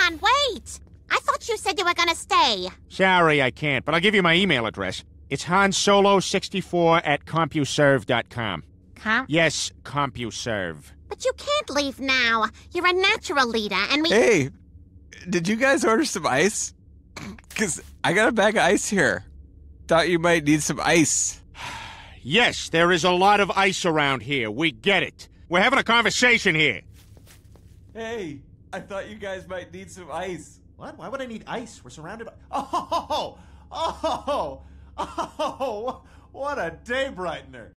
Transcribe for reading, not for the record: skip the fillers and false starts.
on, wait! I thought you said you were gonna stay. Sorry, I can't, but I'll give you my email address. It's hansolo64@CompuServe.com. Yes, CompuServe. But you can't leave now. You're a natural leader, and we... Hey, did you guys order some ice? Because I got a bag of ice here. Thought you might need some ice. Yes, there is a lot of ice around here. We get it. We're having a conversation here. Hey, I thought you guys might need some ice. What? Why would I need ice? We're surrounded by... Oh! What a day brightener.